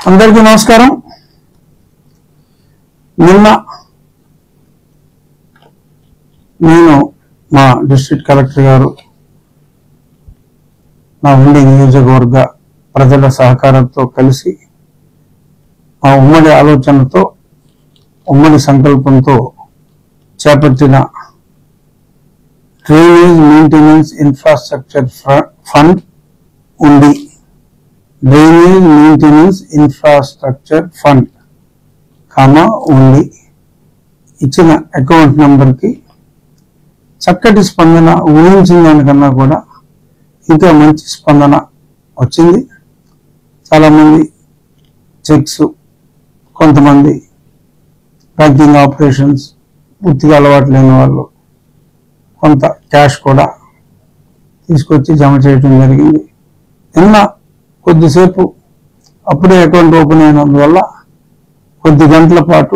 అందరికీ నమస్కారం. నిన్న నేను మా డిస్ట్రిక్ట్ కలెక్టర్ గారు నా ఉండి నియోజకవర్గ ప్రజల సహకారంతో కలిసి మా ఉమ్మడి ఆలోచనతో ఉమ్మడి సంకల్పంతో చేపట్టిన డ్రైనేజ్ మెయింటెనెన్స్ ఇన్ఫ్రాస్ట్రక్చర్ ఫండ్ ఉండి డ్రైనేజ్ మెయింటెనెన్స్ ఇన్ఫ్రాస్ట్రక్చర్ ఫండ్ ఉండి ఇచ్చిన అకౌంట్ నెంబర్కి చక్కటి స్పందన, ఊహించిన దానికన్నా కూడా ఇంకా మంచి స్పందన వచ్చింది. చాలామంది చెక్స్, కొంతమంది బ్యాంకింగ్ ఆపరేషన్స్ పూర్తిగా అలవాటు లేని వాళ్ళు కొంత క్యాష్ కూడా తీసుకొచ్చి జమ చేయడం జరిగింది. నిన్న కొద్దిసేపు అప్పుడే అకౌంట్ ఓపెన్ అయినందువల్ల కొద్ది గంటల పాటు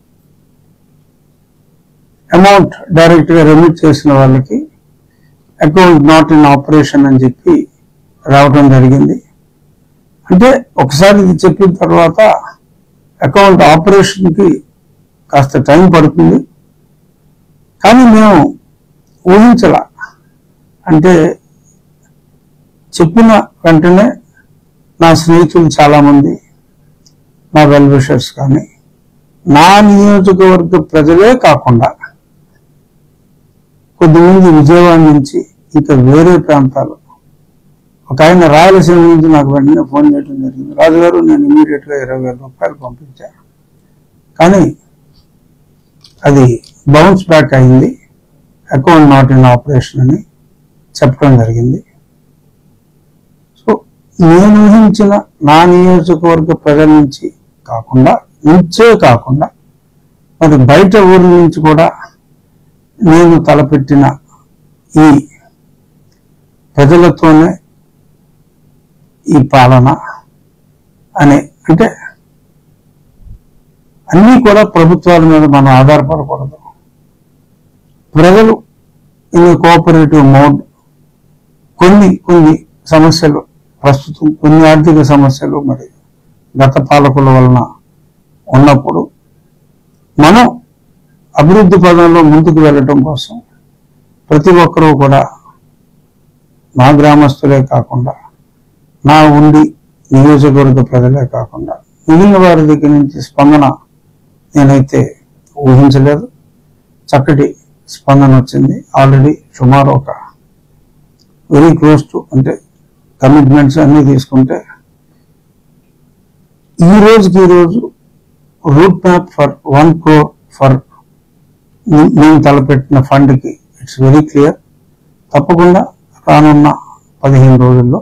అమౌంట్ డైరెక్ట్గా రెమిట్ చేసిన వాళ్ళకి అకౌంట్ నాట్ ఇన్ ఆపరేషన్ అని చెప్పి రావడం జరిగింది. అంటే ఒకసారి ఇది చెప్పిన తర్వాత అకౌంట్ ఆపరేషన్కి కాస్త టైం పడుతుంది. కానీ మేము ఊహించాల, అంటే చెప్పిన వెంటనే నా స్నేహితులు చాలామంది, నా వెల్ విషర్స్ కానీ, నా నియోజకవర్గ ప్రజలే కాకుండా కొద్దిమంది విజయవాడ నుంచి ఇంకా వేరే ప్రాంతాలు, ఒక ఆయన రాయలసీమ నుంచి నాకు వెంటనే ఫోన్ చేయడం జరిగింది. రాజుగారు, నేను ఇమీడియట్గా 20,000 రూపాయలు పంపించాను, కానీ అది బౌన్స్ బ్యాక్ అయింది, అకౌంట్ నాట్ ఇన్ ఆపరేషన్ అని చెప్పడం జరిగింది. సో నేను ఊహించిన నా నియోజకవర్గ ప్రజల నుంచి కాకుండా మరి బయట ఊరి నుంచి కూడా నేను తలపెట్టిన ఈ ప్రజలతోనే ఈ పాలన అనే, అంటే అన్నీ కూడా ప్రభుత్వాల మీద మనం ఆధారపడకూడదు. ప్రజలు ఇన్ కోఆపరేటివ్ మోడ్ కొన్ని సమస్యలు, ప్రస్తుతం కొన్ని ఆర్థిక సమస్యలు మరి గత పాలకుల వలన ఉన్నప్పుడు మనం అభివృద్ధి పదంలో ముందుకు వెళ్ళటం కోసం ప్రతి ఒక్కరూ కూడా, నా గ్రామస్తులే కాకుండా, నా ఉండి నియోజకవర్గ ప్రజలే కాకుండా మిగిలిన వారి దగ్గర నుంచి స్పందన నేనైతే ఊహించలేదు. చక్కటి స్పందన వచ్చింది. ఆల్రెడీ సుమారు ఒక వెరీ క్లోజ్ టు, అంటే కమిట్మెంట్స్ అన్నీ తీసుకుంటే ఈ రోజుకి route map for 1 crore for మేము తలపెట్టిన ఫండ్కి ఇట్స్ వెరీ క్లియర్. తప్పకుండా రానున్న 15 రోజుల్లో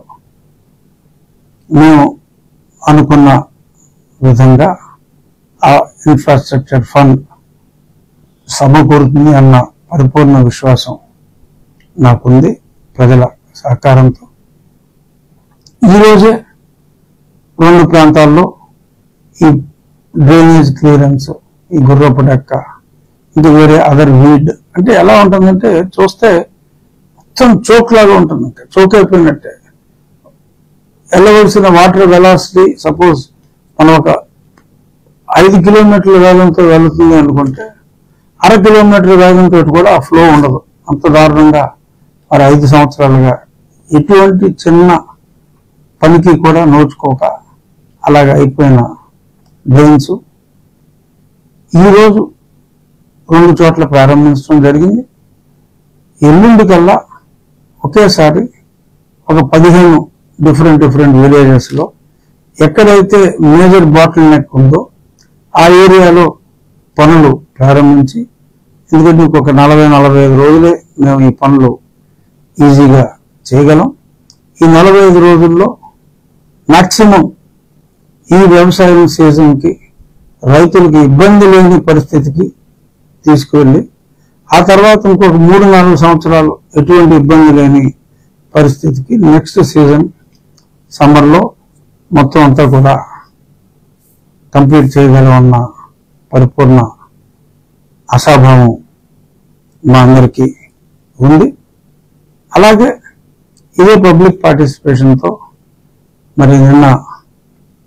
మేము అనుకున్న విధంగా ఆ ఇన్ఫ్రాస్ట్రక్చర్ ఫండ్ సమకూరుతుంది అన్న పరిపూర్ణ విశ్వాసం నాకుంది. ప్రజల సహకారంతో ఈరోజే 2 ప్రాంతాల్లో ఈ డ్రైనేజ్ క్లియరెన్స్, ఈ గుర్రపు డెక్క, ఇంకా వేరే అదర్ వీడ్, అంటే ఎలా ఉంటుందంటే చూస్తే మొత్తం చోక్ లాగా ఉంటుంది, చోక్ అయిపోయినట్టే. వెళ్ళవలసిన వాటర్ వెలాసిటీ సపోజ్ మనం ఒక 5 కిలోమీటర్ల వేగంతో వెళుతుంది అనుకుంటే 1/2 కిలోమీటర్ వేగంతో కూడా ఆ ఫ్లో ఉండదు. అంత దారుణంగా మరి 5 సంవత్సరాలుగా ఎటువంటి చిన్న పనికి కూడా నోచుకోక అలాగ అయిపోయిన డ్రైన్స్ ఈరోజు 2 చోట్ల ప్రారంభించడం జరిగింది. ఎల్లుండి కల్లా ఒకేసారి ఒక 15 డిఫరెంట్ విలేజెస్లో ఎక్కడైతే మేజర్ బాటిల్ నెక్ ఉందో ఆ ఏరియాలో పనులు ప్రారంభించి, ఎందుకంటే ఇంకొక 40-45 రోజులే మేము ఈ పనులు ఈజీగా చేయగలం. ఈ 45 రోజుల్లో మ్యాక్సిమం ఈ వ్యవసాయం సీజన్కి రైతులకి ఇబ్బంది లేని పరిస్థితికి తీసుకువెళ్ళి, ఆ తర్వాత ఇంకొక 3-4 సంవత్సరాలు ఎటువంటి ఇబ్బంది లేని పరిస్థితికి నెక్స్ట్ సీజన్ సమ్మర్లో మొత్తం అంతా కూడా కంప్లీట్ చేయగలమన్న పరిపూర్ణ ఆశాభావం మా అందరికీ ఉంది. అలాగే ఇదే పబ్లిక్ పార్టిసిపేషన్తో మరి నిన్న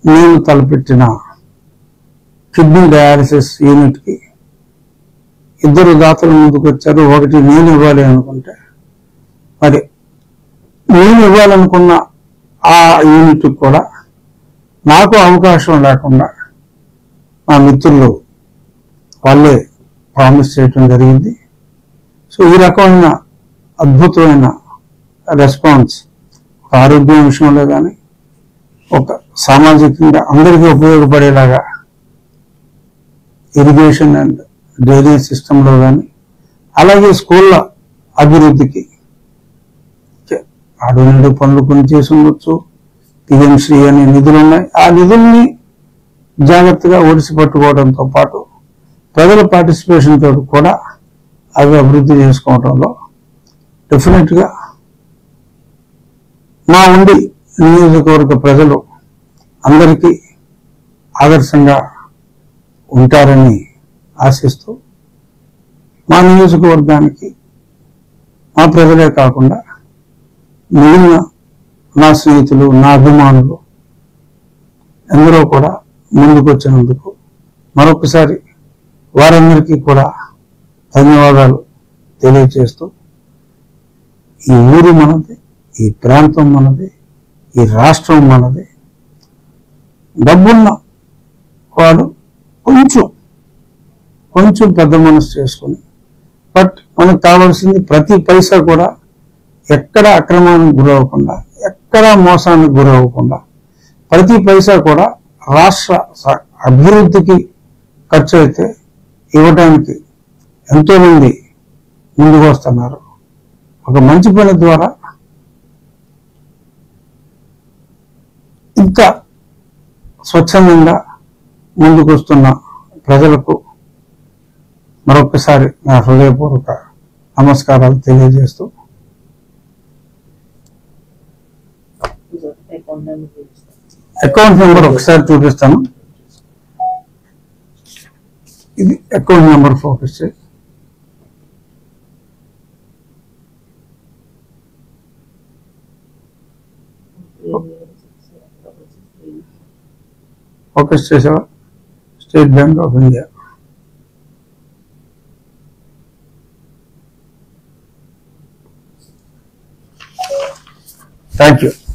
నేను తలపెట్టిన కిడ్నీ డయాలసిస్ యూనిట్కి ఇద్దరు దాతలు ముందుకు వచ్చారు. ఒకటి నేను ఇవ్వాలి అనుకుంటే, మరి నేను ఇవ్వాలనుకున్న ఆ యూనిట్ కూడా నాకు అవకాశం లేకుండా మా మిత్రులు వాళ్ళే ప్రామిస్ చేయటం జరిగింది. సో ఈ రకమైన అద్భుతమైన రెస్పాన్స్ ఆరోగ్యం విషయంలో కానీ, ఒక సామాజికంగా అందరికీ ఉపయోగపడేలాగా ఇరిగేషన్ అండ్ డ్రైనేజ్ సిస్టంలో కానీ, అలాగే స్కూళ్ళ అభివృద్ధికి ఆడు పనులు కొన్ని చేసి ఉండొచ్చు. పిఎంశ్రీ అనే నిధులు ఉన్నాయి. ఆ నిధుల్ని జాగ్రత్తగా ఒడిసి పట్టుకోవడంతో పాటు ప్రజల పార్టిసిపేషన్ తోటి కూడా అవి అభివృద్ధి చేసుకోవడంలో డెఫినెట్గా నా ఉండి నియోజకవర్గ ప్రజలు అందరికీ ఆదర్శంగా ఉంటారని ఆశిస్తూ, మా నియోజకవర్గానికి మా ప్రజలే కాకుండా మిగిలిన నా స్నేహితులు, నా అభిమానులు ఎందరో కూడా ముందుకొచ్చినందుకు మరొకసారి వారందరికీ కూడా ధన్యవాదాలు తెలియజేస్తూ, ఈ ఊరు మనది, ఈ ప్రాంతం మనది, ఈ రాష్ట్రం మనది. డబ్బున్న వాడు కొంచెం పెద్ద మనసు చేసుకుని, బట్ మనకు కావాల్సింది ప్రతి పైసా కూడా ఎక్కడ అక్రమానికి గురవ్వకుండా, ఎక్కడ మోసానికి గురవ్వకుండా, ప్రతి పైసా కూడా రాష్ట్ర అభివృద్ధికి ఖర్చు అయితే ఇవ్వడానికి ఎంతో మంది ముందుకు వస్తున్నారు. ఒక మంచి పని ద్వారా ఇంకా స్వచ్ఛందంగా ముందుకు వస్తున్న ప్రజలకు మరొకసారి నా హృదయపూర్వక నమస్కారాలు తెలియజేస్తూ, అకౌంట్ నెంబర్ ఒకసారి చూపిస్తాను. ఇది అకౌంట్ నెంబర్ ఫోకస్ చేయి. ఫోకస్ చేసావా? State Bank of India. Thank you.